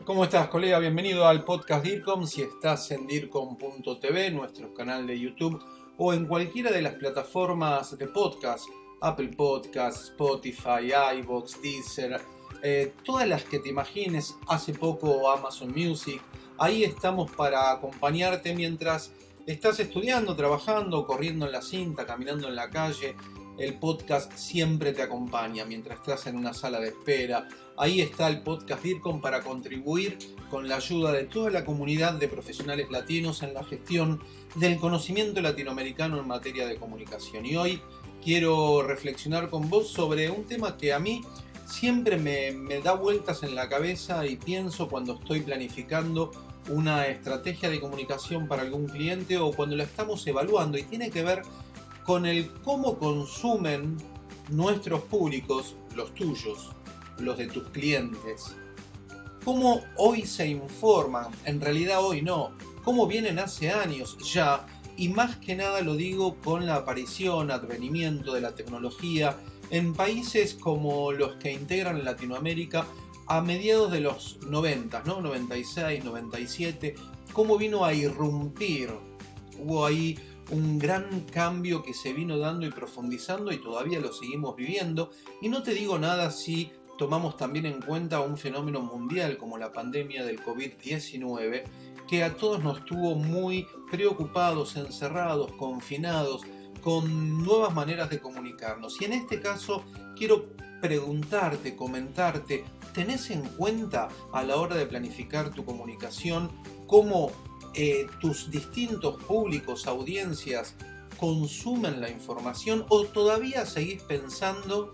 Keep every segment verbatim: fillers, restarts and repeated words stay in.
¿Cómo estás, colega? Bienvenido al podcast DIRCOM. Si estás en dircom punto t v, nuestro canal de YouTube, o en cualquiera de las plataformas de podcast, Apple Podcasts, Spotify, iVoox, Deezer, eh, todas las que te imagines, hace poco Amazon Music, ahí estamos para acompañarte mientras estás estudiando, trabajando, corriendo en la cinta, caminando en la calle. El podcast siempre te acompaña mientras estás en una sala de espera. Ahí está el podcast DIRCOM para contribuir con la ayuda de toda la comunidad de profesionales latinos en la gestión del conocimiento latinoamericano en materia de comunicación. Y hoy quiero reflexionar con vos sobre un tema que a mí siempre me, me da vueltas en la cabeza y pienso cuando estoy planificando una estrategia de comunicación para algún cliente o cuando la estamos evaluando, y tiene que ver con el cómo consumen nuestros públicos, los tuyos, los de tus clientes. Cómo hoy se informan, en realidad hoy no, cómo vienen hace años ya, y más que nada lo digo con la aparición, advenimiento de la tecnología en países como los que integran Latinoamérica a mediados de los noventa, ¿no? noventa y seis, noventa y siete, cómo vino a irrumpir. Hubo ahí un gran cambio que se vino dando y profundizando, y todavía lo seguimos viviendo. Y no te digo nada si tomamos también en cuenta un fenómeno mundial como la pandemia del COVID diecinueve, que a todos nos tuvo muy preocupados, encerrados, confinados, con nuevas maneras de comunicarnos. Y en este caso quiero preguntarte, comentarte, ¿tenés en cuenta a la hora de planificar tu comunicación cómo Eh, tus distintos públicos, audiencias, consumen la información, o todavía seguís pensando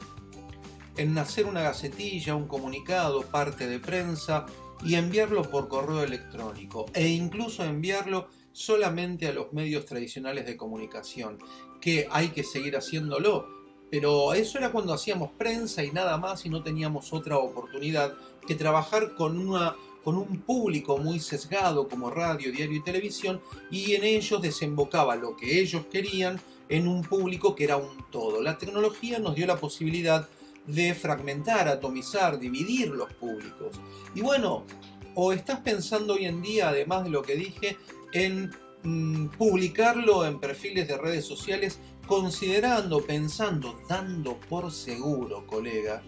en hacer una gacetilla, un comunicado, parte de prensa y enviarlo por correo electrónico, e incluso enviarlo solamente a los medios tradicionales de comunicación? Que hay que seguir haciéndolo, pero eso era cuando hacíamos prensa y nada más, y no teníamos otra oportunidad que trabajar con una con un público muy sesgado como radio, diario y televisión, y en ellos desembocaba lo que ellos querían en un público que era un todo. La tecnología nos dio la posibilidad de fragmentar, atomizar, dividir los públicos. Y bueno, o estás pensando hoy en día, además de lo que dije, en mmm, publicarlo en perfiles de redes sociales, considerando, pensando, dando por seguro, colega,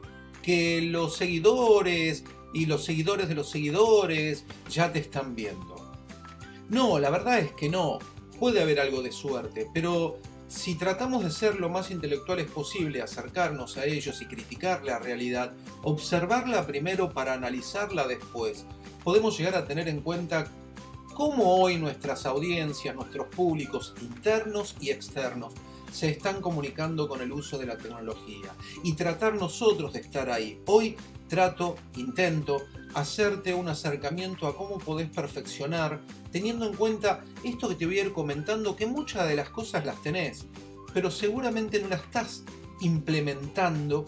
que los seguidores y los seguidores de los seguidores ya te están viendo. No, la verdad es que no. Puede haber algo de suerte, pero si tratamos de ser lo más intelectuales posible, acercarnos a ellos y criticar la realidad, observarla primero para analizarla después, podemos llegar a tener en cuenta cómo hoy nuestras audiencias, nuestros públicos internos y externos, se están comunicando con el uso de la tecnología, y tratar nosotros de estar ahí. Hoy trato, intento hacerte un acercamiento a cómo podés perfeccionar, teniendo en cuenta esto que te voy a ir comentando, que muchas de las cosas las tenés, pero seguramente no las estás implementando,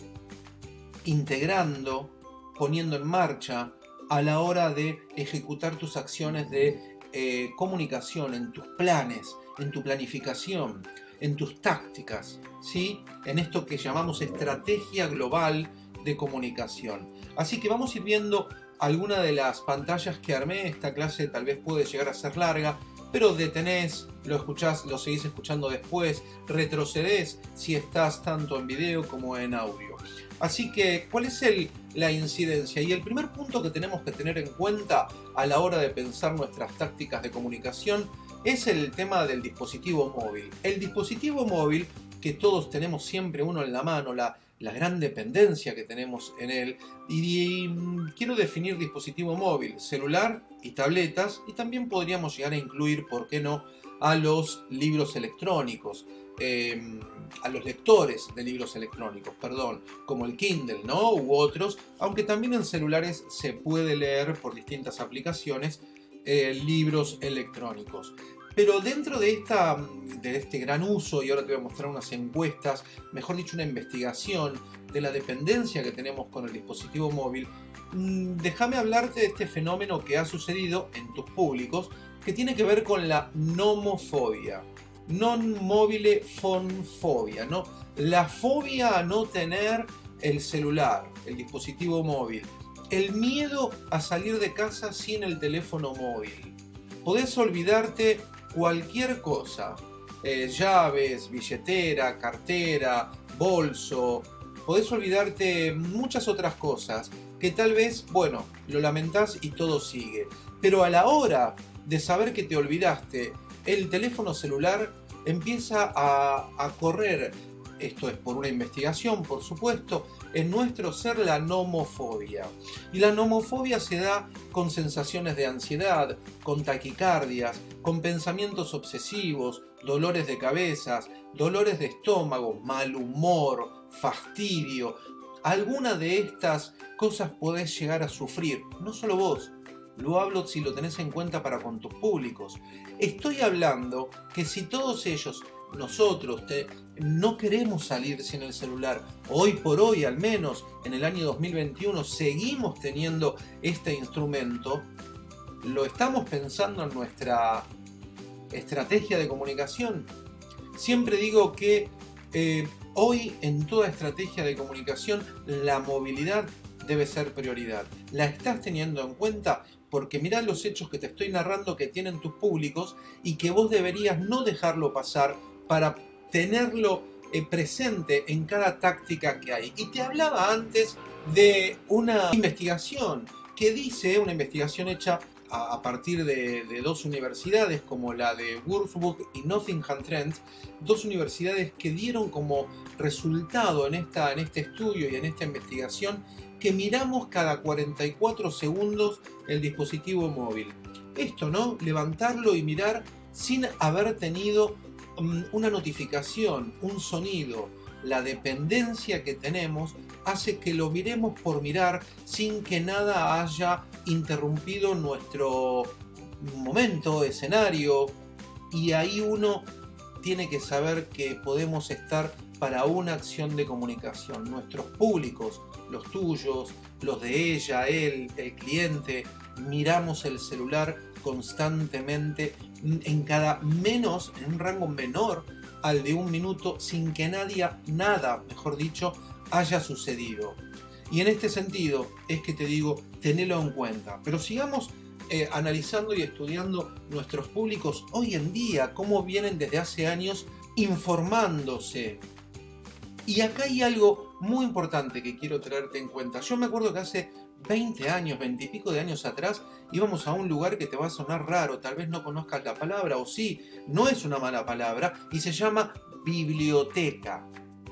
integrando, poniendo en marcha a la hora de ejecutar tus acciones de eh, comunicación, en tus planes, en tu planificación, en tus tácticas, ¿sí? En esto que llamamos estrategia global de comunicación. Así que vamos a ir viendo algunas de las pantallas que armé. Esta clase tal vez puede llegar a ser larga, pero detenés, lo escuchás, lo seguís escuchando después, retrocedés si estás tanto en video como en audio. Así que, ¿cuál es el, la incidencia? Y el primer punto que tenemos que tener en cuenta a la hora de pensar nuestras tácticas de comunicación es el tema del dispositivo móvil. El dispositivo móvil, que todos tenemos siempre uno en la mano, la, la gran dependencia que tenemos en él. Y, y quiero definir dispositivo móvil, celular y tabletas, y también podríamos llegar a incluir, ¿por qué no?, a los libros electrónicos, eh, a los lectores de libros electrónicos, perdón, como el Kindle, ¿no?, u otros, aunque también en celulares se puede leer por distintas aplicaciones eh, libros electrónicos. Pero dentro de, esta, de este gran uso, y ahora te voy a mostrar unas encuestas, mejor dicho una investigación de la dependencia que tenemos con el dispositivo móvil, déjame hablarte de este fenómeno que ha sucedido en tus públicos, que tiene que ver con la nomofobia, non mobile phone fobia, ¿no? La fobia a no tener el celular, el dispositivo móvil. el miedo a salir de casa sin el teléfono móvil. Podés olvidarte cualquier cosa, eh, llaves, billetera, cartera, bolso, podés olvidarte muchas otras cosas que tal vez, bueno, lo lamentás y todo sigue. Pero a la hora de saber que te olvidaste, el teléfono celular empieza a, a correr, esto es por una investigación, por supuesto, en nuestro ser la nomofobia. Y la nomofobia se da con sensaciones de ansiedad, con taquicardias, con pensamientos obsesivos, dolores de cabeza, dolores de estómago, mal humor, fastidio. Alguna de estas cosas podés llegar a sufrir, no solo vos. Lo hablo si lo tenés en cuenta para con tus públicos. Estoy hablando que si todos ellos, nosotros, te, no queremos salir sin el celular, hoy por hoy al menos, en el año dos mil veintiuno, seguimos teniendo este instrumento, ¿lo estamos pensando en nuestra estrategia de comunicación? Siempre digo que eh, hoy en toda estrategia de comunicación la movilidad debe ser prioridad. ¿La estás teniendo en cuenta? Porque mirá los hechos que te estoy narrando que tienen tus públicos y que vos deberías no dejarlo pasar para tenerlo eh, presente en cada táctica que hay. Y te hablaba antes de una investigación que dice, una investigación hecha a, a partir de, de dos universidades como la de Würzburg y Nottingham Trent, dos universidades que dieron como resultado en, esta, en este estudio y en esta investigación que miramos cada cuarenta y cuatro segundos el dispositivo móvil. Esto, ¿no? Levantarlo y mirar sin haber tenido um, una notificación, un sonido. La dependencia que tenemos hace que lo miremos por mirar sin que nada haya interrumpido nuestro momento, escenario. Y ahí uno tiene que saber que podemos estar para una acción de comunicación. Nuestros públicos, los tuyos, los de ella, él, el cliente, miramos el celular constantemente en cada menos, en un rango menor al de un minuto, sin que nadie, nada, mejor dicho, haya sucedido. Y en este sentido es que te digo, tenelo en cuenta. Pero sigamos eh, analizando y estudiando nuestros públicos hoy en día, cómo vienen desde hace años informándose. Y acá hay algo muy importante que quiero traerte en cuenta. Yo me acuerdo que hace veinte años, veinte y pico de años atrás, íbamos a un lugar que te va a sonar raro, tal vez no conozcas la palabra, o sí, no es una mala palabra, y se llama biblioteca.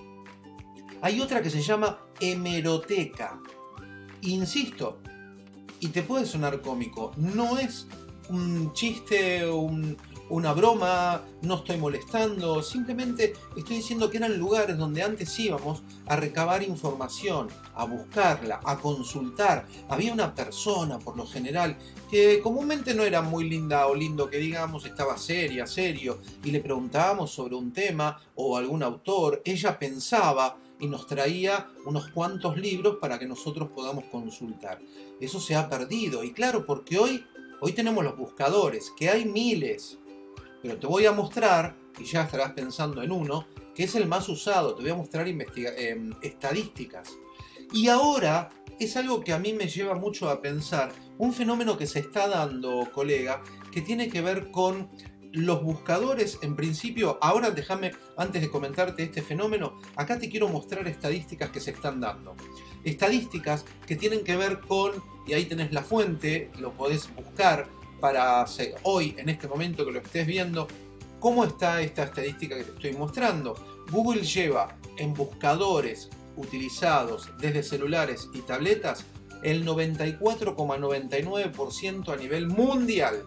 Hay otra que se llama hemeroteca. Insisto, y te puede sonar cómico, no es un chiste, un... una broma, no estoy molestando, simplemente estoy diciendo que eran lugares donde antes íbamos a recabar información, a buscarla, a consultar. Había una persona, por lo general, que comúnmente no era muy linda o lindo que digamos, estaba seria, serio, y le preguntábamos sobre un tema o algún autor, ella pensaba y nos traía unos cuantos libros para que nosotros podamos consultar. Eso se ha perdido, y claro, porque hoy, hoy tenemos los buscadores, que hay miles. Pero te voy a mostrar, y ya estarás pensando en uno, que es el más usado. Te voy a mostrar eh, estadísticas. Y ahora es algo que a mí me lleva mucho a pensar, un fenómeno que se está dando, colega, que tiene que ver con los buscadores. En principio, ahora déjame, antes de comentarte este fenómeno, acá te quiero mostrar estadísticas que se están dando. Estadísticas que tienen que ver con, y ahí tenés la fuente, lo podés buscar, para hoy, en este momento que lo estés viendo, cómo está esta estadística que te estoy mostrando. Google lleva en buscadores utilizados desde celulares y tabletas el noventa y cuatro coma noventa y nueve por ciento a nivel mundial.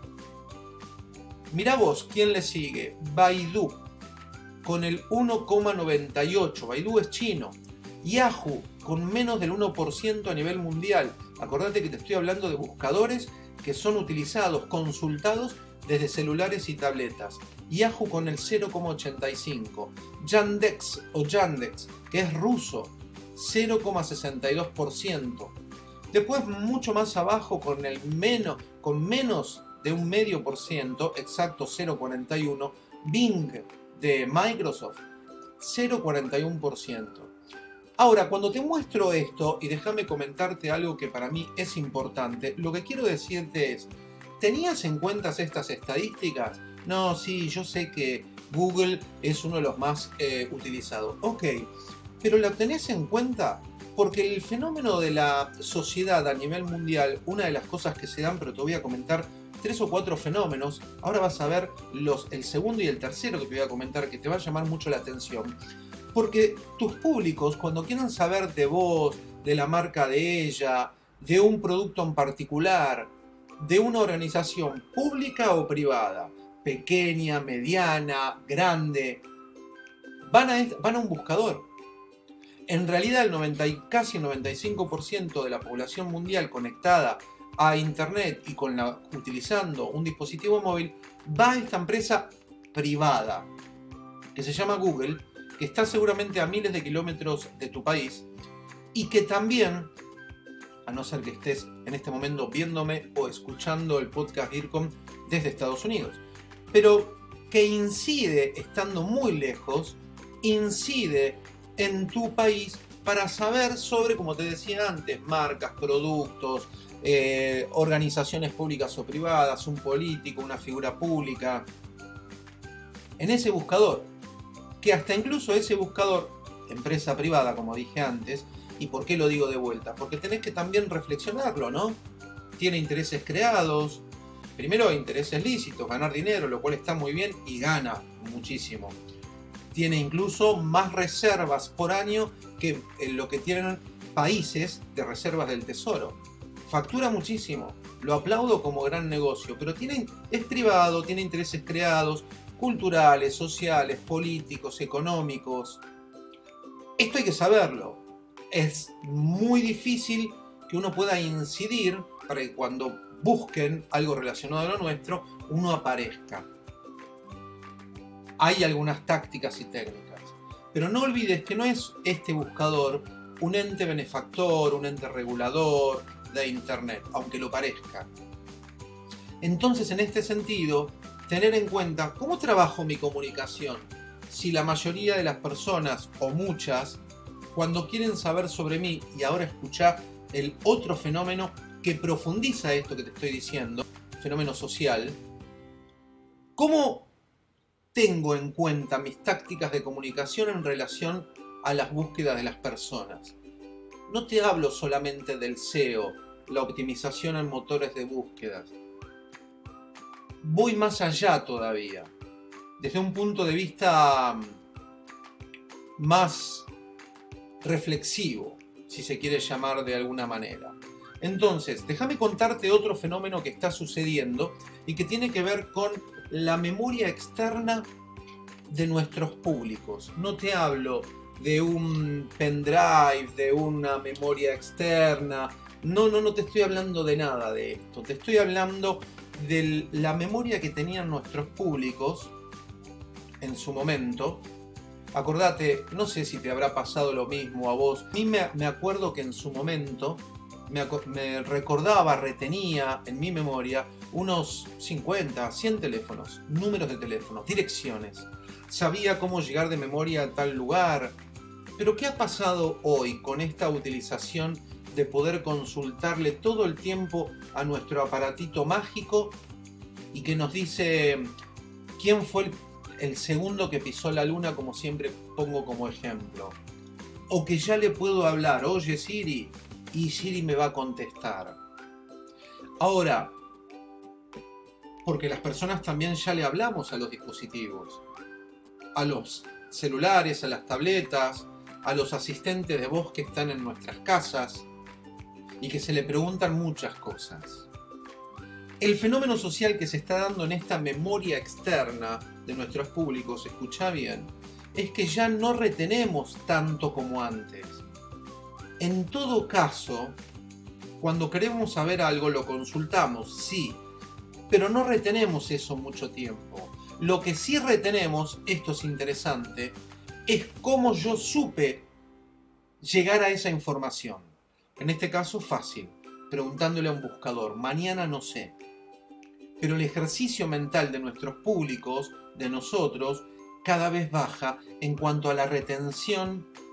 Mirá vos, ¿quién le sigue? Baidu, con el uno coma noventa y ocho por ciento. Baidu es chino. Yahoo, con menos del uno por ciento a nivel mundial. Acordate que te estoy hablando de buscadores que son utilizados, consultados desde celulares y tabletas. Yahoo con el cero coma ochenta y cinco por ciento. Yandex o Yandex, que es ruso, cero coma sesenta y dos por ciento. Después, mucho más abajo, con, el menos, con menos de un medio por ciento, exacto cero coma cuarenta y uno, Bing de Microsoft, cero coma cuarenta y uno por ciento. Ahora, cuando te muestro esto, y déjame comentarte algo que para mí es importante, lo que quiero decirte es, ¿tenías en cuenta estas estadísticas? No, sí, yo sé que Google es uno de los más eh, utilizados. Ok, pero ¿lo tenés en cuenta? Porque el fenómeno de la sociedad a nivel mundial, una de las cosas que se dan, pero te voy a comentar tres o cuatro fenómenos, ahora vas a ver los, el segundo y el tercero que te voy a comentar, que te va a llamar mucho la atención. Porque tus públicos, cuando quieran saber de vos, de la marca de ella, de un producto en particular, de una organización pública o privada, pequeña, mediana, grande, van a, van a un buscador. En realidad el noventa y casi noventa y cinco por ciento de la población mundial conectada a internet y con la, utilizando un dispositivo móvil va a esta empresa privada que se llama Google, que está seguramente a miles de kilómetros de tu país y que también, a no ser que estés en este momento viéndome o escuchando el podcast DIRCOM desde Estados Unidos, pero que incide, estando muy lejos, incide en tu país para saber sobre, como te decía antes, marcas, productos, eh, organizaciones públicas o privadas, un político, una figura pública, en ese buscador, que hasta incluso ese buscador, empresa privada, como dije antes, ¿y por qué lo digo de vuelta? Porque tenés que también reflexionarlo, ¿no? Tiene intereses creados, primero intereses lícitos, ganar dinero, lo cual está muy bien y gana muchísimo. Tiene incluso más reservas por año que lo que tienen países de reservas del tesoro. Factura muchísimo, lo aplaudo como gran negocio, pero tiene, es privado, tiene intereses creados, culturales, sociales, políticos, económicos. Esto hay que saberlo. Es muy difícil que uno pueda incidir para que cuando busquen algo relacionado a lo nuestro, uno aparezca. Hay algunas tácticas y técnicas, pero no olvides que no es este buscador un ente benefactor, un ente regulador de Internet, aunque lo parezca. Entonces, en este sentido, tener en cuenta cómo trabajo mi comunicación. Si la mayoría de las personas, o muchas, cuando quieren saber sobre mí, y ahora escuchá el otro fenómeno que profundiza esto que te estoy diciendo, fenómeno social, ¿cómo tengo en cuenta mis tácticas de comunicación en relación a las búsquedas de las personas? No te hablo solamente del S E O, la optimización en motores de búsquedas. Voy más allá todavía, desde un punto de vista más reflexivo, si se quiere llamar de alguna manera. Entonces, déjame contarte otro fenómeno que está sucediendo y que tiene que ver con la memoria externa de nuestros públicos. No te hablo de un pendrive, de una memoria externa. No, no, no te estoy hablando de nada de esto. Te estoy hablando de la memoria que tenían nuestros públicos en su momento. Acordate, no sé si te habrá pasado lo mismo a vos. A mí me, me acuerdo que en su momento me, me recordaba, retenía en mi memoria unos cincuenta, cien teléfonos, números de teléfonos, direcciones. Sabía cómo llegar de memoria a tal lugar. Pero ¿qué ha pasado hoy con esta utilización de poder consultarle todo el tiempo a nuestro aparatito mágico y que nos dice quién fue el, el segundo que pisó la luna, como siempre pongo como ejemplo? O que ya le puedo hablar, oye Siri, y Siri me va a contestar. Ahora, porque las personas también ya le hablamos a los dispositivos, a los celulares, a las tabletas, a los asistentes de voz que están en nuestras casas y que se le preguntan muchas cosas. El fenómeno social que se está dando en esta memoria externa de nuestros públicos, escucha bien, es que ya no retenemos tanto como antes. En todo caso, cuando queremos saber algo lo consultamos, sí, pero no retenemos eso mucho tiempo. Lo que sí retenemos, esto es interesante, es cómo yo supe llegar a esa información. En este caso, fácil, preguntándole a un buscador. Mañana no sé. Pero el ejercicio mental de nuestros públicos, de nosotros, cada vez baja en cuanto a la retención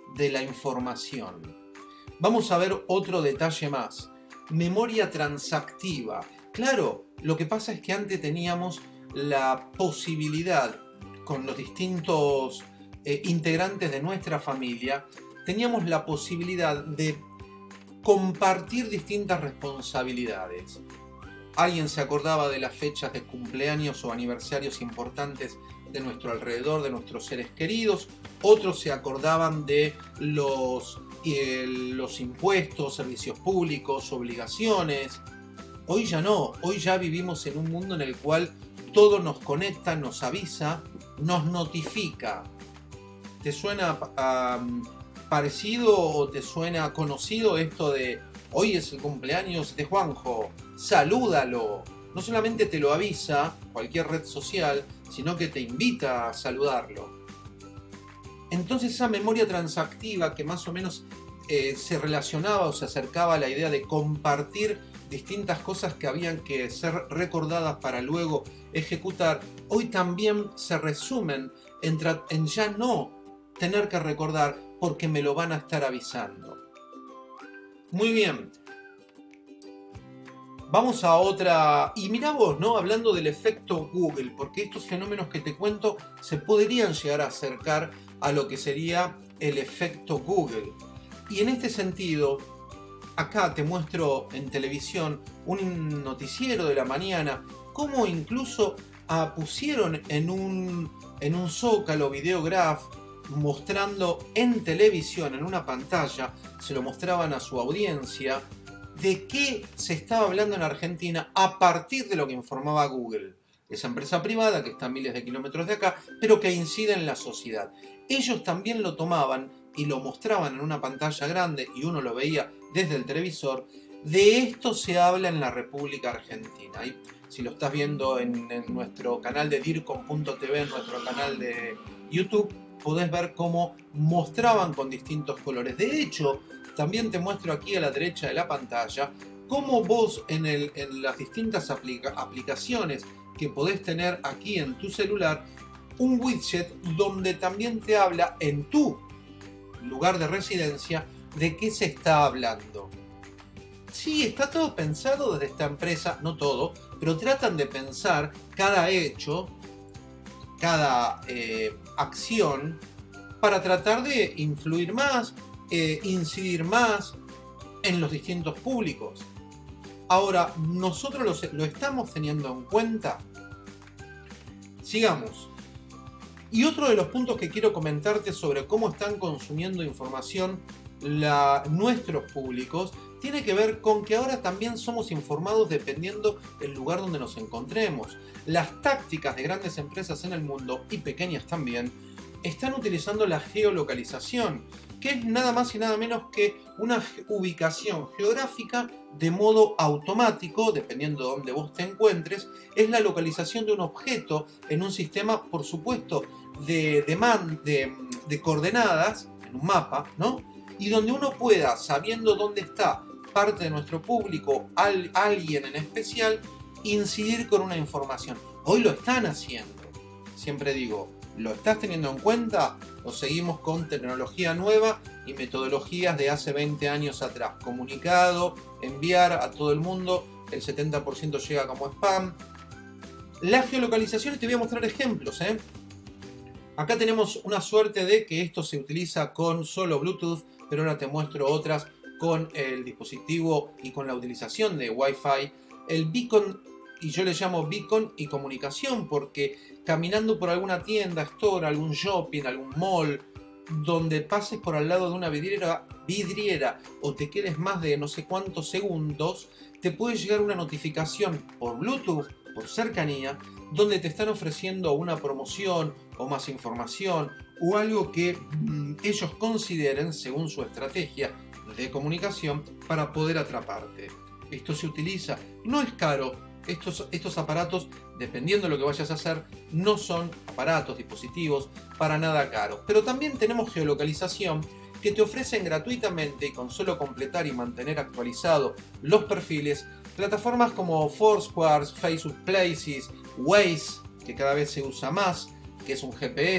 de la información. Vamos a ver otro detalle más. Memoria transactiva. Claro, lo que pasa es que antes teníamos la posibilidad, con los distintos eh, integrantes de nuestra familia, teníamos la posibilidad de compartir distintas responsabilidades. Alguien se acordaba de las fechas de cumpleaños o aniversarios importantes de nuestro alrededor, de nuestros seres queridos. Otros se acordaban de los, eh, los impuestos, servicios públicos, obligaciones. Hoy ya no, hoy ya vivimos en un mundo en el cual todo nos conecta, nos avisa, nos notifica. ¿Te suena um, parecido o te suena conocido esto de hoy es el cumpleaños de Juanjo, salúdalo? No solamente te lo avisa cualquier red social, sino que te invita a saludarlo. Entonces esa memoria transactiva que más o menos eh, se relacionaba o se acercaba a la idea de compartir distintas cosas que habían que ser recordadas para luego ejecutar, hoy también se resumen en, en ya no tener que recordar porque me lo van a estar avisando. Muy bien. Vamos a otra... Y mirá vos, ¿no? Hablando del efecto Google, porque estos fenómenos que te cuento se podrían llegar a acercar a lo que sería el efecto Google. Y en este sentido, acá te muestro en televisión un noticiero de la mañana, cómo incluso ah, pusieron en un, en un zócalo videograph, mostrando en televisión, en una pantalla, se lo mostraban a su audiencia, de qué se estaba hablando en Argentina a partir de lo que informaba Google. Esa empresa privada que está a miles de kilómetros de acá, pero que incide en la sociedad. Ellos también lo tomaban y lo mostraban en una pantalla grande y uno lo veía desde el televisor. De esto se habla en la República Argentina. Y si lo estás viendo en, en nuestro canal de dircom punto t v, en nuestro canal de YouTube, podés ver cómo mostraban con distintos colores. De hecho, también te muestro aquí a la derecha de la pantalla cómo vos en, el, en las distintas aplica, aplicaciones que podés tener aquí en tu celular, un widget donde también te habla en tu lugar de residencia de qué se está hablando. Sí, está todo pensado desde esta empresa, no todo, pero tratan de pensar cada hecho, cada eh, acción, para tratar de influir más, eh, incidir más en los distintos públicos. Ahora, ¿nosotros lo, lo estamos teniendo en cuenta? Sigamos. Y otro de los puntos que quiero comentarte sobre cómo están consumiendo información la, nuestros públicos tiene que ver con que ahora también somos informados dependiendo del lugar donde nos encontremos. Las tácticas de grandes empresas en el mundo, y pequeñas también, están utilizando la geolocalización, que es nada más y nada menos que una ubicación geográfica de modo automático, dependiendo de dónde vos te encuentres. Es la localización de un objeto en un sistema, por supuesto, de, de, man, de, de coordenadas, en un mapa, ¿no? Y donde uno pueda, sabiendo dónde está parte de nuestro público, al, alguien en especial, incidir con una información. Hoy lo están haciendo. Siempre digo, ¿lo estás teniendo en cuenta o seguimos con tecnología nueva y metodologías de hace veinte años atrás? Comunicado, enviar a todo el mundo, el setenta por ciento llega como spam. La geolocalización, te voy a mostrar ejemplos, ¿eh? Acá tenemos una suerte de que esto se utiliza con solo Bluetooth, pero ahora te muestro otras con el dispositivo y con la utilización de Wi-Fi. El beacon, y yo le llamo beacon y comunicación, porque caminando por alguna tienda, store, algún shopping, algún mall, donde pases por al lado de una vidriera, vidriera o te quedes más de no sé cuántos segundos, te puede llegar una notificación por Bluetooth, por cercanía, donde te están ofreciendo una promoción o más información o algo que mmm, ellos consideren, según su estrategia de comunicación, para poder atraparte. Esto se utiliza, no es caro. Estos, estos aparatos, dependiendo de lo que vayas a hacer, no son aparatos, dispositivos para nada caros. Pero también tenemos geolocalización que te ofrecen gratuitamente y con solo completar y mantener actualizados los perfiles, plataformas como Foursquare, Facebook Places, Waze, que cada vez se usa más, que es un G P S,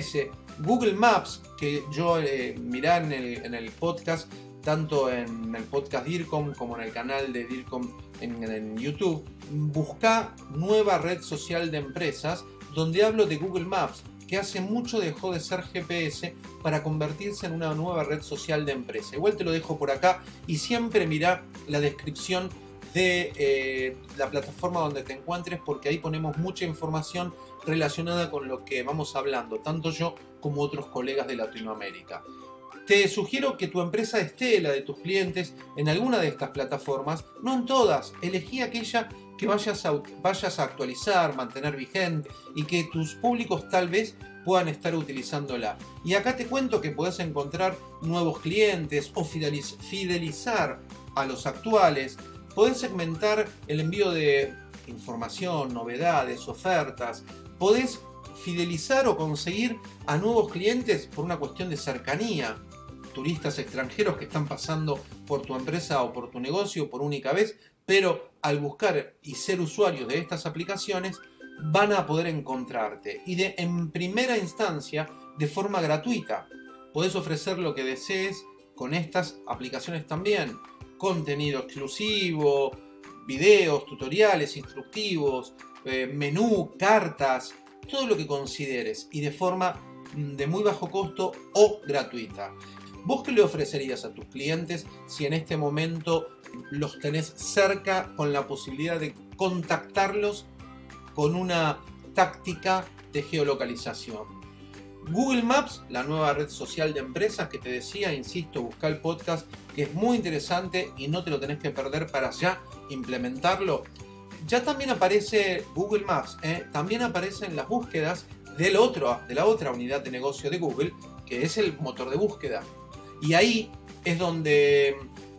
Google Maps, que yo eh, mirá en el, en el podcast, tanto en el podcast DIRCOM como en el canal de DIRCOM en, en YouTube, busca nueva red social de empresas donde hablo de Google Maps, que hace mucho dejó de ser G P S para convertirse en una nueva red social de empresa. Igual te lo dejo por acá y siempre mirá la descripción de eh, la plataforma donde te encuentres, porque ahí ponemos mucha información relacionada con lo que vamos hablando, tanto yo como otros colegas de Latinoamérica. Te sugiero que tu empresa esté, la de tus clientes, en alguna de estas plataformas, no en todas. Elegí aquella que vayas a, vayas a actualizar, mantener vigente y que tus públicos tal vez puedan estar utilizándola. Y acá te cuento que podés encontrar nuevos clientes o fideliz, fidelizar a los actuales. Podés segmentar el envío de información, novedades, ofertas. Podés fidelizar o conseguir a nuevos clientes por una cuestión de cercanía. Turistas extranjeros que están pasando por tu empresa o por tu negocio por única vez, pero al buscar y ser usuarios de estas aplicaciones van a poder encontrarte y de, en primera instancia de forma gratuita. Podés ofrecer lo que desees con estas aplicaciones también. Contenido exclusivo, videos, tutoriales instructivos, eh, menú, cartas, todo lo que consideres y de forma de muy bajo costo o gratuita. ¿Vos qué le ofrecerías a tus clientes si en este momento los tenés cerca con la posibilidad de contactarlos con una táctica de geolocalización? Google Maps, la nueva red social de empresas que te decía, insisto, busca el podcast que es muy interesante y no te lo tenés que perder para ya implementarlo. Ya también aparece Google Maps, ¿eh? También aparecen las búsquedas del otro, de la otra unidad de negocio de Google, que es el motor de búsqueda. Y ahí es donde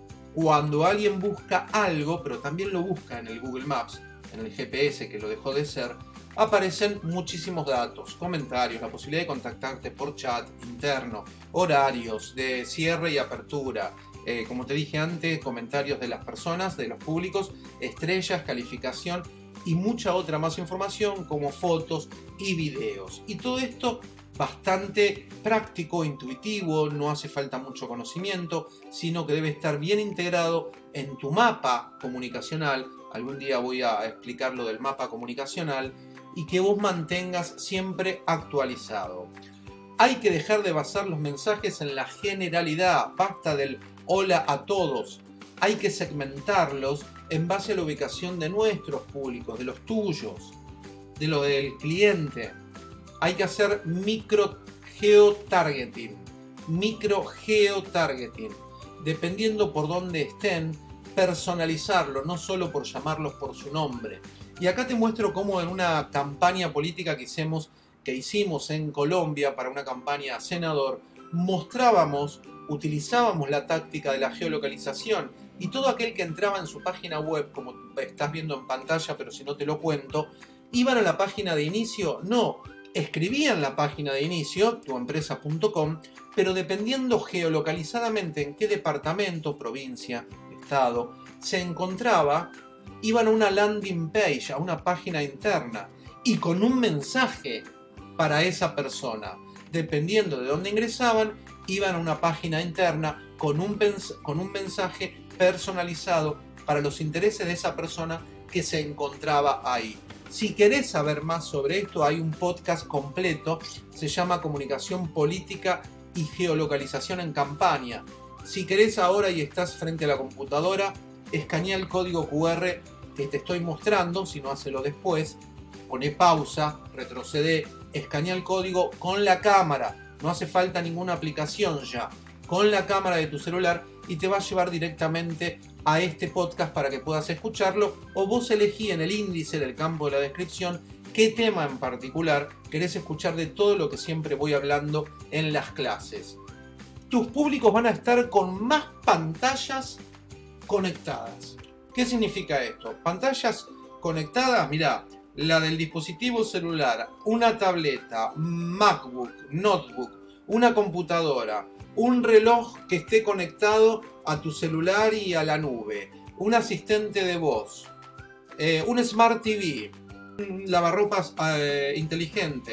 cuando alguien busca algo, pero también lo busca en el Google Maps, en el G P S que lo dejó de ser, aparecen muchísimos datos, comentarios, la posibilidad de contactarte por chat interno, horarios de cierre y apertura, eh, como te dije antes, comentarios de las personas, de los públicos, estrellas, calificación y mucha otra más información como fotos y videos. Y todo esto bastante práctico, intuitivo, no hace falta mucho conocimiento, sino que debe estar bien integrado en tu mapa comunicacional. Algún día voy a explicar lo del mapa comunicacional y que vos mantengas siempre actualizado. Hay que dejar de basar los mensajes en la generalidad, basta del hola a todos. Hay que segmentarlos en base a la ubicación de nuestros públicos, de los tuyos, de lo del cliente. Hay que hacer micro geotargeting, micro geotargeting, dependiendo por dónde estén, personalizarlo, no solo por llamarlos por su nombre. Y acá te muestro cómo en una campaña política que hicimos, que hicimos en Colombia para una campaña a senador, mostrábamos, utilizábamos la táctica de la geolocalización y todo aquel que entraba en su página web, como estás viendo en pantalla, pero si no te lo cuento, iban a la página de inicio, no, escribían la página de inicio, tu empresa punto com, pero dependiendo geolocalizadamente en qué departamento, provincia, estado, se encontraba, iban a una landing page, a una página interna, y con un mensaje para esa persona. Dependiendo de dónde ingresaban, iban a una página interna con un, con un mensaje personalizado para los intereses de esa persona que se encontraba ahí. Si querés saber más sobre esto, hay un podcast completo, se llama Comunicación Política y Geolocalización en Campaña. Si querés ahora y estás frente a la computadora, escanea el código cu erre que te estoy mostrando, si no, hacelo después, poné pausa, retrocede, escanea el código con la cámara, no hace falta ninguna aplicación ya, con la cámara de tu celular y te va a llevar directamente a este podcast para que puedas escucharlo, o vos elegí en el índice del campo de la descripción qué tema en particular querés escuchar de todo lo que siempre voy hablando en las clases. Tus públicos van a estar con más pantallas conectadas. ¿Qué significa esto? Pantallas conectadas, mirá, la del dispositivo celular, una tableta, MacBook, notebook, una computadora, un reloj que esté conectado a tu celular y a la nube, un asistente de voz, eh, un Smart T V, un lavarropas eh, inteligente,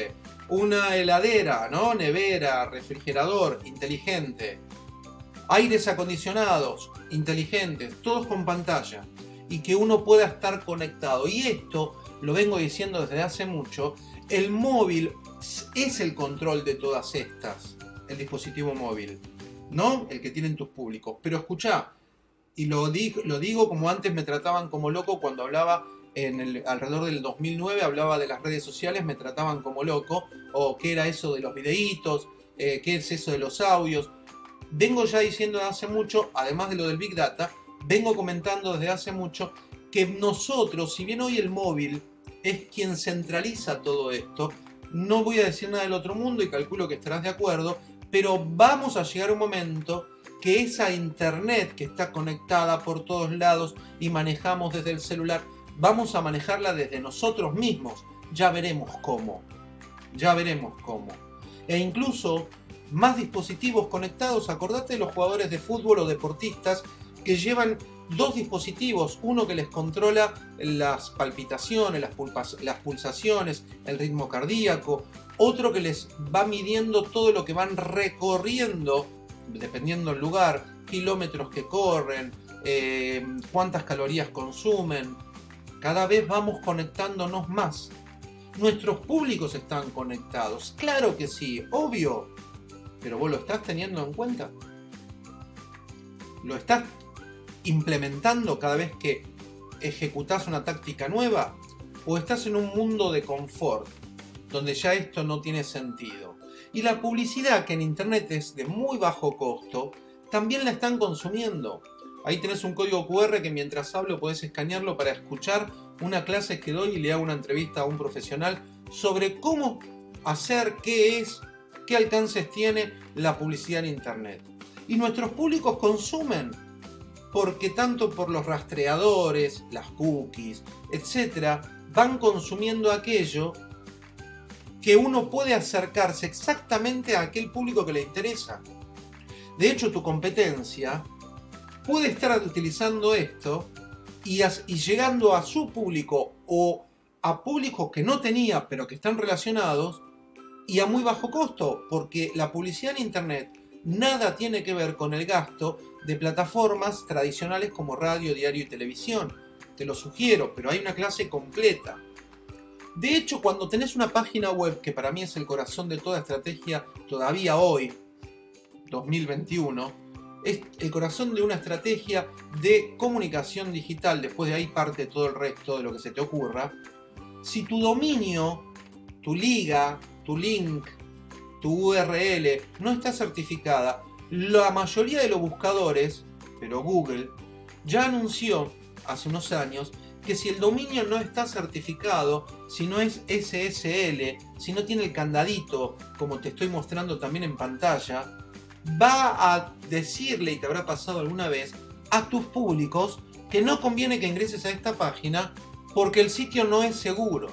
una heladera, ¿no? Nevera, refrigerador, inteligente, aires acondicionados, inteligentes, todos con pantalla, y que uno pueda estar conectado. Y esto lo vengo diciendo desde hace mucho, el móvil es el control de todas estas, el dispositivo móvil, ¿no? El que tienen tus públicos. Pero escuchá, y lo digo, lo digo como antes me trataban como loco cuando hablaba en el, alrededor del dos mil nueve, hablaba de las redes sociales, me trataban como loco, o qué era eso de los videitos, eh, qué es eso de los audios. Vengo ya diciendo desde hace mucho, además de lo del Big Data, vengo comentando desde hace mucho que nosotros, si bien hoy el móvil es quien centraliza todo esto, no voy a decir nada del otro mundo y calculo que estarás de acuerdo, pero vamos a llegar a un momento que esa internet que está conectada por todos lados y manejamos desde el celular, vamos a manejarla desde nosotros mismos. Ya veremos cómo. Ya veremos cómo. E incluso más dispositivos conectados. Acordate de los jugadores de fútbol o deportistas que llevan dos dispositivos. Uno que les controla las palpitaciones, las, pulpas, las pulsaciones, el ritmo cardíaco. Otro que les va midiendo todo lo que van recorriendo, dependiendo del lugar, kilómetros que corren, eh, cuántas calorías consumen. Cada vez vamos conectándonos más. Nuestros públicos están conectados. Claro que sí, obvio. Pero vos lo estás teniendo en cuenta. ¿Lo estás implementando cada vez que ejecutás una táctica nueva? ¿O estás en un mundo de confort, donde ya esto no tiene sentido? Y la publicidad, que en internet es de muy bajo costo, también la están consumiendo. Ahí tenés un código cu erre que mientras hablo podés escanearlo para escuchar una clase que doy y le hago una entrevista a un profesional sobre cómo hacer, qué es, qué alcances tiene la publicidad en internet. Y nuestros públicos consumen, porque tanto por los rastreadores, las cookies, etcétera, van consumiendo aquello que uno puede acercarse exactamente a aquel público que le interesa. De hecho, tu competencia puede estar utilizando esto y, as, y llegando a su público o a públicos que no tenía pero que están relacionados y a muy bajo costo, porque la publicidad en internet nada tiene que ver con el gasto de plataformas tradicionales como radio, diario y televisión. Te lo sugiero, pero hay una clase completa. De hecho, cuando tenés una página web, que para mí es el corazón de toda estrategia todavía hoy, dos mil veintiuno, es el corazón de una estrategia de comunicación digital, después de ahí parte todo el resto de lo que se te ocurra. Si tu dominio, tu liga, tu link, tu U R L no está certificada, la mayoría de los buscadores, pero Google, ya anunció hace unos años que si el dominio no está certificado, si no es ese ese ele, si no tiene el candadito, como te estoy mostrando también en pantalla, va a decirle, y te habrá pasado alguna vez, a tus públicos que no conviene que ingreses a esta página porque el sitio no es seguro.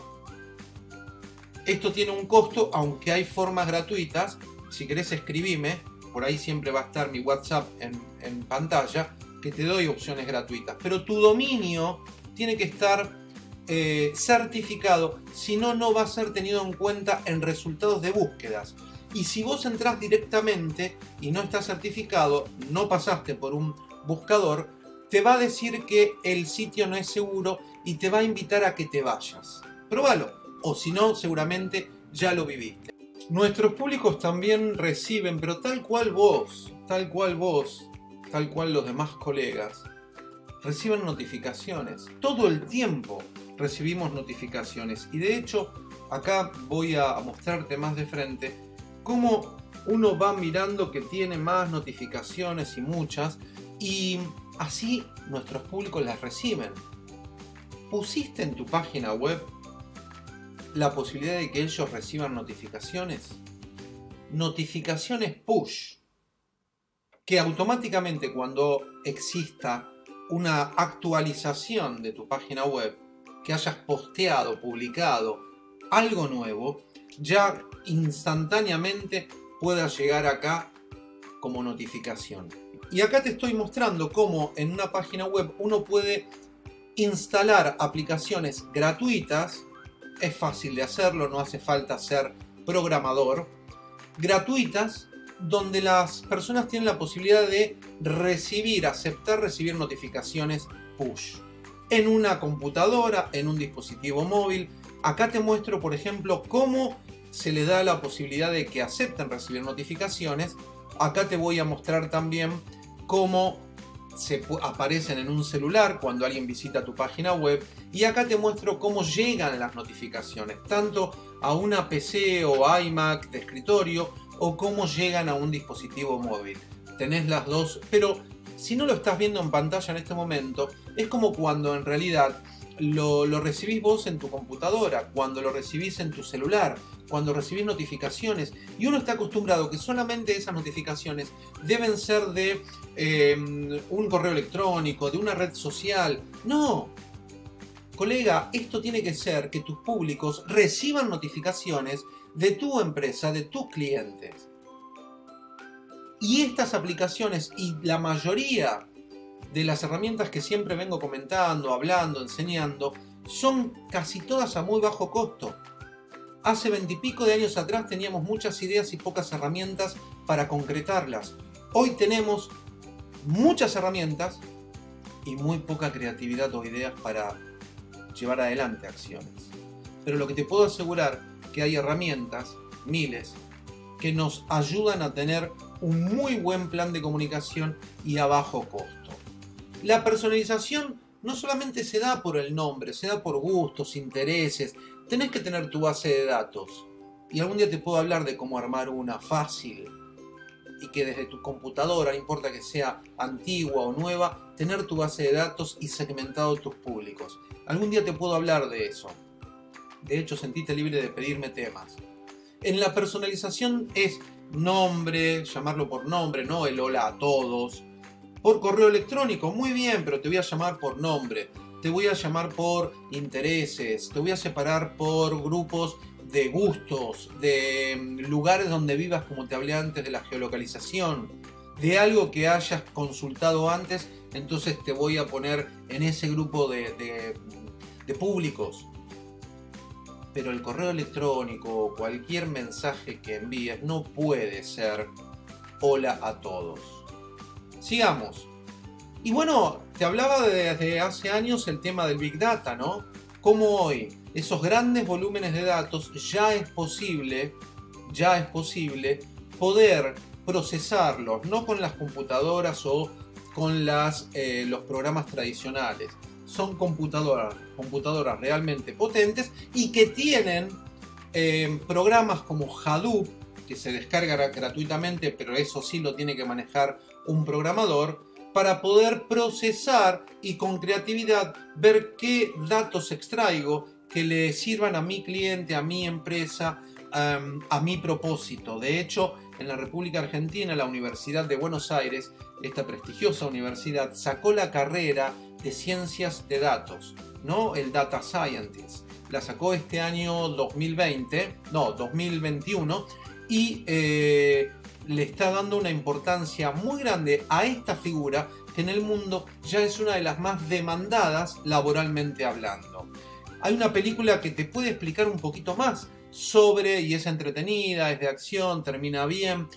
Esto tiene un costo, aunque hay formas gratuitas. Si querés escribime, por ahí siempre va a estar mi WhatsApp en, en pantalla, que te doy opciones gratuitas. Pero tu dominio tiene que estar eh, certificado, si no, no va a ser tenido en cuenta en resultados de búsquedas. Y si vos entrás directamente y no estás certificado, no pasaste por un buscador, te va a decir que el sitio no es seguro y te va a invitar a que te vayas. Probalo, o si no, seguramente ya lo viviste. Nuestros públicos también reciben, pero tal cual vos, tal cual vos, tal cual los demás colegas, reciben notificaciones. Todo el tiempo recibimos notificaciones. Y de hecho, acá voy a mostrarte más de frente cómo uno va mirando que tiene más notificaciones y muchas, y así nuestros públicos las reciben. ¿Pusiste en tu página web la posibilidad de que ellos reciban notificaciones? Notificaciones push, que automáticamente cuando exista una actualización de tu página web, que hayas posteado, publicado algo nuevo, ya instantáneamente pueda llegar acá como notificación. Y acá te estoy mostrando cómo en una página web uno puede instalar aplicaciones gratuitas. Es fácil de hacerlo, no hace falta ser programador, gratuitas, donde las personas tienen la posibilidad de recibir, aceptar, recibir notificaciones push. En una computadora, en un dispositivo móvil. Acá te muestro, por ejemplo, cómo se le da la posibilidad de que acepten recibir notificaciones. Acá te voy a mostrar también cómo se aparecen en un celular cuando alguien visita tu página web. Y acá te muestro cómo llegan las notificaciones, tanto a una P C o iMac de escritorio, o cómo llegan a un dispositivo móvil. Tenés las dos, pero si no lo estás viendo en pantalla en este momento, es como cuando en realidad lo, lo recibís vos en tu computadora, cuando lo recibís en tu celular, cuando recibís notificaciones, y uno está acostumbrado que solamente esas notificaciones deben ser de eh, un correo electrónico, de una red social. No, colega, esto tiene que ser que tus públicos reciban notificaciones de tu empresa, de tus clientes. Y estas aplicaciones y la mayoría de las herramientas que siempre vengo comentando, hablando, enseñando, son casi todas a muy bajo costo. Hace veintipico de años atrás teníamos muchas ideas y pocas herramientas para concretarlas. Hoy tenemos muchas herramientas y muy poca creatividad o ideas para llevar adelante acciones. Pero lo que te puedo asegurar es que hay herramientas, miles, que nos ayudan a tener un muy buen plan de comunicación y a bajo costo. La personalización no solamente se da por el nombre, se da por gustos, intereses. Tenés que tener tu base de datos. Y algún día te puedo hablar de cómo armar una fácil. Y que desde tu computadora, no importa que sea antigua o nueva, tener tu base de datos y segmentado tus públicos. Algún día te puedo hablar de eso. De hecho, sentite libre de pedirme temas. En la personalización es nombre, llamarlo por nombre, no el hola a todos. Por correo electrónico, muy bien, pero te voy a llamar por nombre. Te voy a llamar por intereses, te voy a separar por grupos de gustos, de lugares donde vivas, como te hablé antes de la geolocalización, de algo que hayas consultado antes, entonces te voy a poner en ese grupo de, de, de públicos. Pero el correo electrónico o cualquier mensaje que envíes no puede ser hola a todos. Sigamos. Y bueno, te hablaba desde hace años el tema del Big Data, ¿no? Cómo hoy esos grandes volúmenes de datos ya es posible, ya es posible poder procesarlos, no con las computadoras o con las, eh, los programas tradicionales. Son computadoras, computadoras realmente potentes y que tienen eh, programas como Hadoop, que se descarga gratuitamente, pero eso sí lo tiene que manejar un programador, para poder procesar y con creatividad ver qué datos extraigo que le sirvan a mi cliente, a mi empresa, um, a mi propósito. De hecho, en la República Argentina, la Universidad de Buenos Aires, esta prestigiosa universidad, sacó la carrera de ciencias de datos, ¿no? El Data Scientist. La sacó este año dos mil veinte, no, dos mil veintiuno, y eh, le está dando una importancia muy grande a esta figura que en el mundo ya es una de las más demandadas laboralmente hablando. Hay una película que te puede explicar un poquito más sobre, y es entretenida, es de acción, termina bien,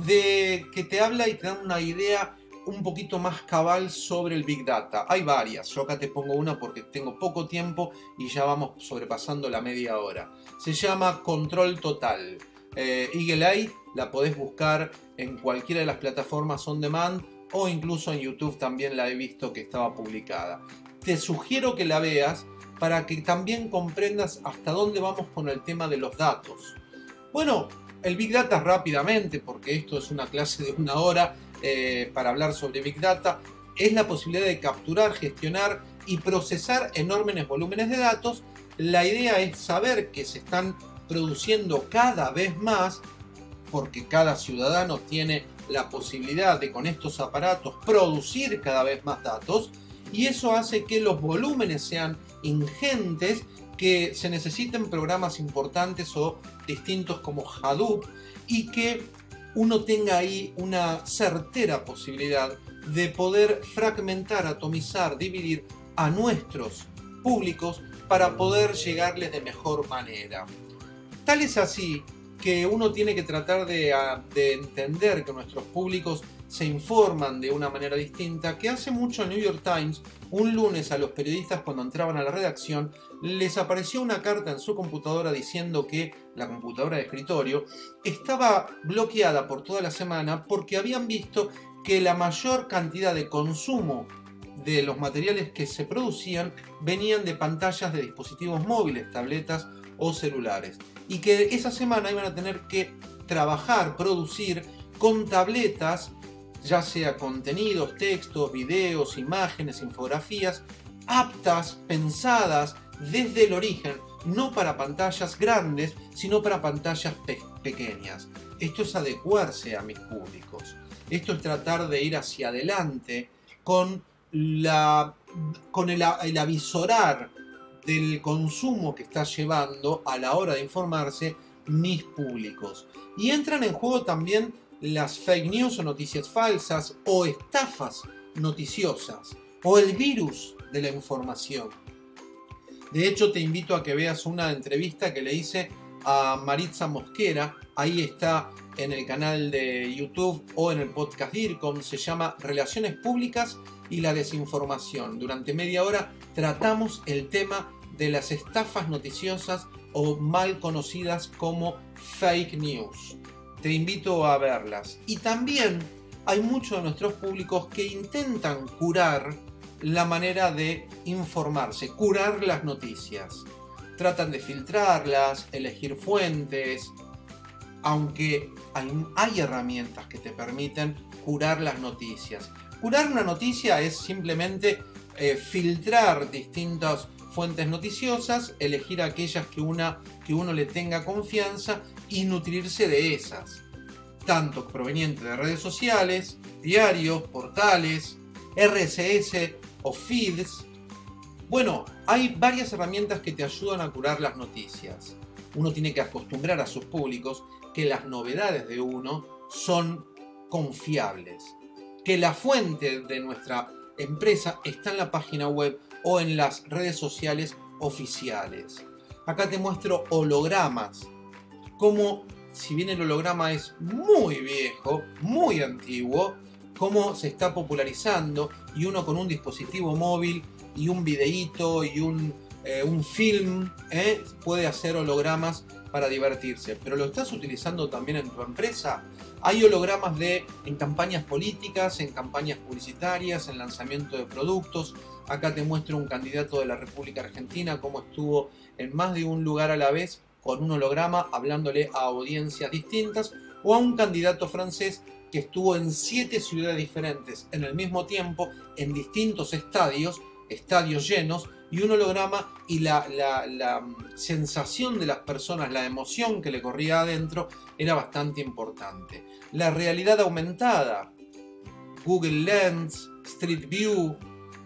de que te habla y te da una idea un poquito más cabal sobre el Big Data. Hay varias, yo acá te pongo una porque tengo poco tiempo y ya vamos sobrepasando la media hora. Se llama Control Total. Eh, Eagle Eye la podés buscar en cualquiera de las plataformas on demand o incluso en YouTube también la he visto que estaba publicada. Te sugiero que la veas para que también comprendas hasta dónde vamos con el tema de los datos. Bueno, el Big Data rápidamente, porque esto es una clase de una hora eh, para hablar sobre Big Data, es la posibilidad de capturar, gestionar y procesar enormes volúmenes de datos. La idea es saber que se están produciendo cada vez más, porque cada ciudadano tiene la posibilidad de con estos aparatos producir cada vez más datos, y eso hace que los volúmenes sean ingentes, que se necesiten programas importantes o distintos como Hadoop, y que uno tenga ahí una certera posibilidad de poder fragmentar, atomizar, dividir a nuestros públicos para poder llegarles de mejor manera. Tal es así que uno tiene que tratar de, de entender que nuestros públicos se informan de una manera distinta, que hace mucho el New York Times, un lunes a los periodistas cuando entraban a la redacción, les apareció una carta en su computadora diciendo que la computadora de escritorio estaba bloqueada por toda la semana porque habían visto que la mayor cantidad de consumo de los materiales que se producían venían de pantallas de dispositivos móviles, tabletas o celulares, y que esa semana iban a tener que trabajar, producir con tabletas, ya sea contenidos, textos, videos, imágenes, infografías, aptas, pensadas desde el origen, no para pantallas grandes, sino para pantallas pe pequeñas. Esto es adecuarse a mis públicos. Esto es tratar de ir hacia adelante con, la, con el, el avisorar del consumo que está llevando a la hora de informarse mis públicos. Y entran en juego también las fake news o noticias falsas o estafas noticiosas o el virus de la información. De hecho, te invito a que veas una entrevista que le hice a Maritza Mosquera. Ahí está en el canal de YouTube o en el podcast DIRCOM. Se llama Relaciones Públicas y la Desinformación. Durante media hora tratamos el tema de las estafas noticiosas o mal conocidas como fake news. Te invito a verlas. Y también hay muchos de nuestros públicos que intentan curar la manera de informarse, curar las noticias. Tratan de filtrarlas, elegir fuentes, aunque hay, hay herramientas que te permiten curar las noticias. Curar una noticia es simplemente eh, filtrar distintas fuentes noticiosas, elegir aquellas que, una, que uno le tenga confianza y nutrirse de esas, tanto provenientes de redes sociales, diarios, portales, R S S o feeds. Bueno, hay varias herramientas que te ayudan a curar las noticias. Uno tiene que acostumbrar a sus públicos que las novedades de uno son confiables, que la fuente de nuestra empresa está en la página web o en las redes sociales oficiales. Acá te muestro hologramas, como si bien el holograma es muy viejo, muy antiguo, cómo se está popularizando y uno con un dispositivo móvil y un videíto y un, eh, un film eh, puede hacer hologramas para divertirse. Pero ¿lo estás utilizando también en tu empresa? Hay hologramas de, en campañas políticas, en campañas publicitarias, en lanzamiento de productos. Acá te muestro un candidato de la República Argentina, cómo estuvo en más de un lugar a la vez con un holograma hablándole a audiencias distintas, o a un candidato francés que estuvo en siete ciudades diferentes en el mismo tiempo, en distintos estadios, estadios llenos, y un holograma y la, la, la sensación de las personas, la emoción que le corría adentro era bastante importante. La realidad aumentada, Google Lens, Street View,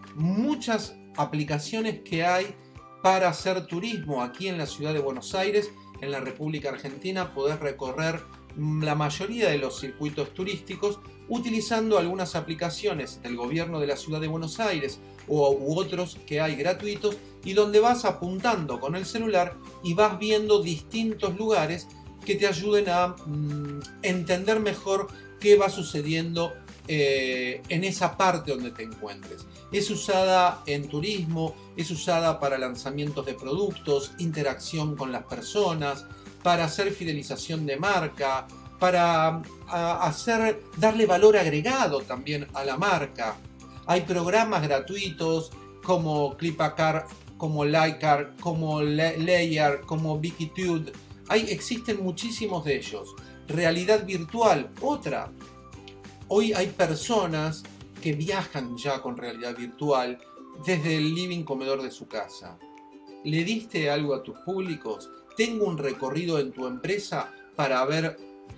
muchas aplicaciones que hay para hacer turismo aquí en la ciudad de Buenos Aires, en la República Argentina. Podés recorrer la mayoría de los circuitos turísticos utilizando algunas aplicaciones del gobierno de la ciudad de Buenos Aires o, u otros que hay gratuitos, y donde vas apuntando con el celular y vas viendo distintos lugares que te ayuden a mm, entender mejor qué va sucediendo eh, en esa parte donde te encuentres. Es usada en turismo, es usada para lanzamientos de productos, interacción con las personas, para hacer fidelización de marca, para a, hacer, darle valor agregado también a la marca. Hay programas gratuitos como Clipacar, como Lycar, como Layer, como Wikitude. Hay, existen muchísimos de ellos. Realidad virtual, otra. Hoy hay personas que viajan ya con realidad virtual desde el living comedor de su casa. ¿Le diste algo a tus públicos? ¿Tengo un recorrido en tu empresa para ver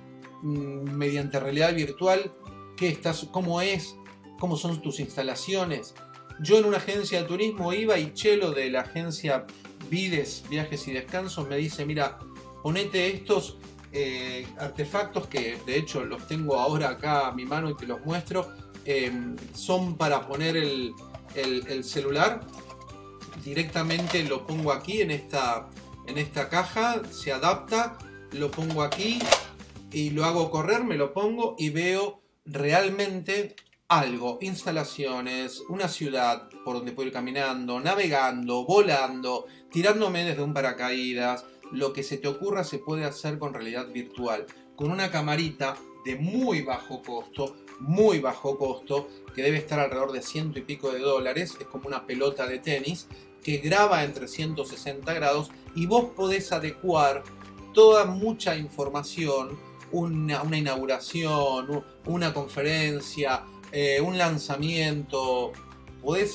mmm, mediante realidad virtual qué estás, cómo es, cómo son tus instalaciones? Yo en una agencia de turismo iba y Chelo de la agencia Vides, Viajes y Descansos me dice, mira, ponete estos eh, artefactos que de hecho los tengo ahora acá a mi mano y te los muestro. Eh, son para poner el, el, el celular. Directamente lo pongo aquí en esta, en esta caja, se adapta lo pongo aquí y lo hago correr, me lo pongo y veo realmente algo, instalaciones, una ciudad por donde puedo ir caminando, navegando, volando, tirándome desde un paracaídas. Lo que se te ocurra se puede hacer con realidad virtual, con una camarita de muy bajo costo, muy bajo costo, que debe estar alrededor de ciento y pico de dólares. Es como una pelota de tenis que graba en trescientos sesenta grados y vos podés adecuar toda mucha información, una, una inauguración, una conferencia, eh, un lanzamiento. Podés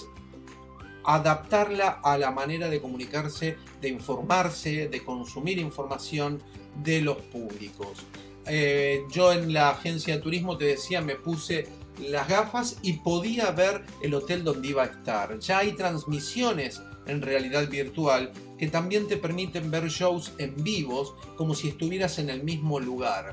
adaptarla a la manera de comunicarse, de informarse, de consumir información de los públicos. Eh, yo en la agencia de turismo, te decía, me puse las gafas y podía ver el hotel donde iba a estar. Ya hay transmisiones en realidad virtual que también te permiten ver shows en vivos como si estuvieras en el mismo lugar.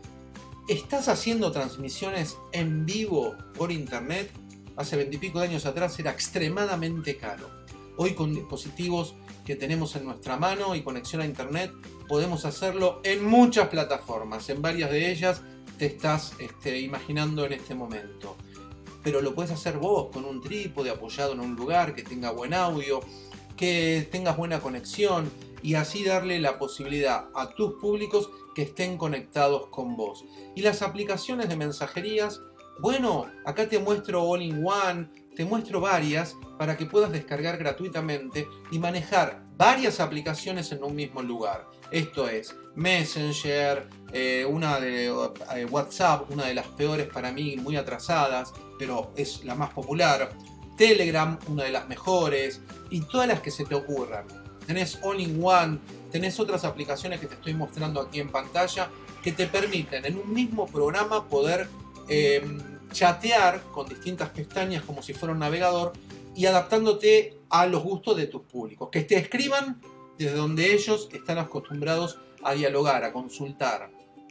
¿Estás haciendo transmisiones en vivo por internet? Hace veintipico de años atrás era extremadamente caro. Hoy con dispositivos que tenemos en nuestra mano y conexión a internet podemos hacerlo en muchas plataformas. En varias de ellas te estás este, imaginando en este momento. Pero lo puedes hacer vos con un trípode apoyado en un lugar que tenga buen audio, que tengas buena conexión y así darle la posibilidad a tus públicos que estén conectados con vos. Y las aplicaciones de mensajerías, bueno, acá te muestro All in One, te muestro varias para que puedas descargar gratuitamente y manejar varias aplicaciones en un mismo lugar. Esto es Messenger, eh, una de eh, WhatsApp, una de las peores para mí, muy atrasadas, pero es la más popular. Telegram, una de las mejores, y todas las que se te ocurran. Tenés All in One, tenés otras aplicaciones que te estoy mostrando aquí en pantalla que te permiten en un mismo programa poder eh, chatear con distintas pestañas como si fuera un navegador y adaptándote a los gustos de tus públicos. Que te escriban desde donde ellos están acostumbrados a dialogar, a consultar.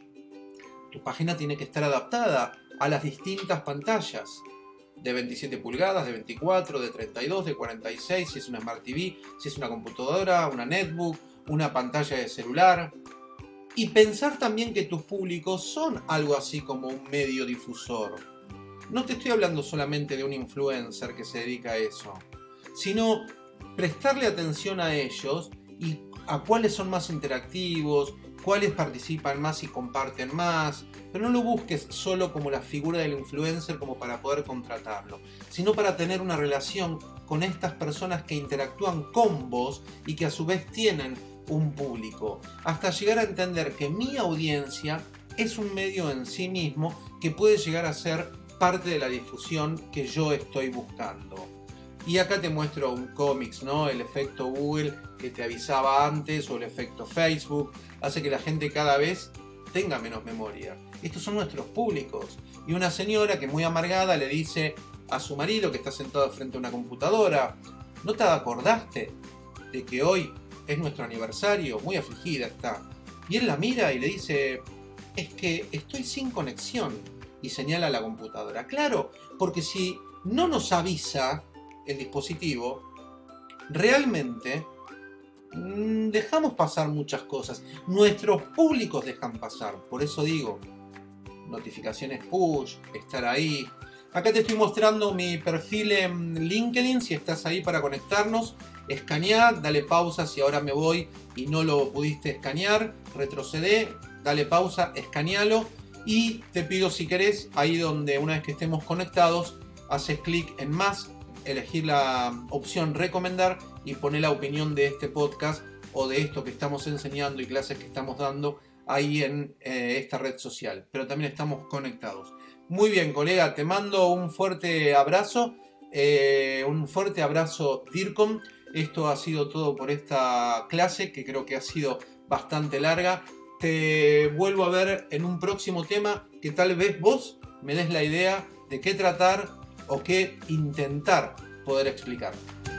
Tu página tiene que estar adaptada a las distintas pantallas. De veintisiete pulgadas, de veinticuatro, de treinta y dos, de cuarenta y seis, si es una Smart T V, si es una computadora, una netbook, una pantalla de celular. Y pensar también que tus públicos son algo así como un medio difusor. No te estoy hablando solamente de un influencer que se dedica a eso, sino prestarle atención a ellos y a cuáles son más interactivos, cuáles participan más y comparten más. Pero no lo busques solo como la figura del influencer como para poder contratarlo, sino para tener una relación con estas personas que interactúan con vos y que a su vez tienen un público, hasta llegar a entender que mi audiencia es un medio en sí mismo que puede llegar a ser parte de la difusión que yo estoy buscando. Y acá te muestro un cómics, ¿no? El efecto Google que te avisaba antes, o el efecto Facebook, hace que la gente cada vez tenga menos memoria. Estos son nuestros públicos. Y una señora que muy amargada le dice a su marido que está sentado frente a una computadora: ¿no te acordaste de que hoy es nuestro aniversario? Muy afligida está. Y él la mira y le dice: es que estoy sin conexión. Y señala a la computadora. Claro, porque si no nos avisa el dispositivo, realmente mmm, dejamos pasar muchas cosas. Nuestros públicos dejan pasar. Por eso digo, notificaciones push, estar ahí. Acá te estoy mostrando mi perfil en LinkedIn. Si estás ahí para conectarnos, escaneá, dale pausa si ahora me voy y no lo pudiste escanear. Retrocedé, dale pausa, escanealo. Y te pido, si querés, ahí donde una vez que estemos conectados, haces clic en más, elegir la opción recomendar y poner la opinión de este podcast o de esto que estamos enseñando y clases que estamos dando ahí en eh, esta red social. Pero también estamos conectados. Muy bien, colega, te mando un fuerte abrazo, eh, un fuerte abrazo DIRCOM. Esto ha sido todo por esta clase, que creo que ha sido bastante larga. Te vuelvo a ver en un próximo tema que tal vez vos me des la idea de qué tratar o qué intentar poder explicar.